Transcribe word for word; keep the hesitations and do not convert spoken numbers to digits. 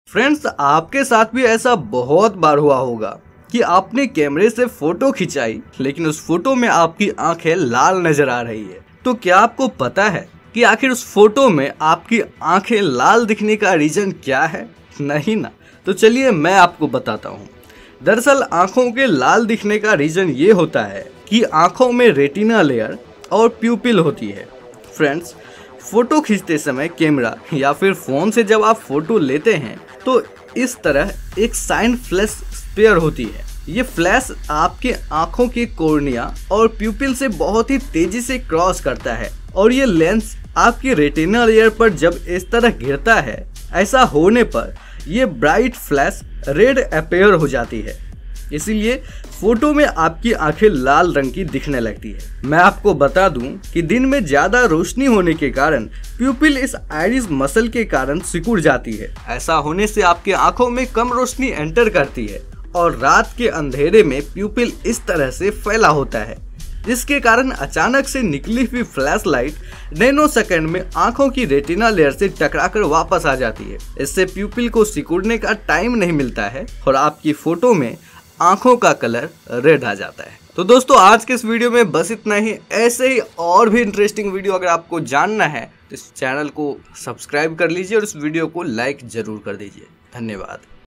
Friends, आपके साथ भी ऐसा बहुत बार हुआ होगा कि आपने कैमरे से फोटो खिंचाई लेकिन उस फोटो में आपकी आंखें लाल नजर आ रही है। तो क्या आपको पता है कि आखिर उस फोटो में आपकी आंखें लाल दिखने का रीजन क्या है? नहीं ना? तो चलिए मैं आपको बताता हूँ। दरअसल आंखों के लाल दिखने का रीजन ये होता है कि आंखों में रेटिना लेयर और प्यूपिल होती है। फ्रेंड्स, फोटो खींचते समय कैमरा या फिर फोन से जब आप फोटो लेते हैं तो इस तरह एक साइन फ्लैश स्पेयर होती है। ये फ्लैश आपके आंखों के कॉर्निया और प्यूपिल से बहुत ही तेजी से क्रॉस करता है और ये लेंस आपके रेटिना लेयर पर जब इस तरह गिरता है, ऐसा होने पर ये ब्राइट फ्लैश रेड अपीयर हो जाती है। इसीलिए फोटो में आपकी आंखें लाल रंग की दिखने लगती है। मैं आपको बता दूं कि दिन में ज्यादा रोशनी होने के कारण प्यूपिल इस आइरिस मसल के कारण सिकुड़ जाती है। ऐसा होने से आपकी आंखों में कम रोशनी एंटर करती है और रात के अंधेरे में प्यूपिल इस तरह से फैला होता है, जिसके कारण अचानक से निकली हुई फ्लैश लाइट नैनो सेकंड में आंखों की रेटिना लेयर से टकराकर वापस आ जाती है। इससे प्यूपिल को सिकुड़ने का टाइम नहीं मिलता है और आपकी फोटो में आंखों का कलर रेड आ जाता है। तो दोस्तों, आज के इस वीडियो में बस इतना ही। ऐसे ही और भी इंटरेस्टिंग वीडियो अगर आपको जानना है तो इस चैनल को सब्सक्राइब कर लीजिए और इस वीडियो को लाइक जरूर कर दीजिए। धन्यवाद।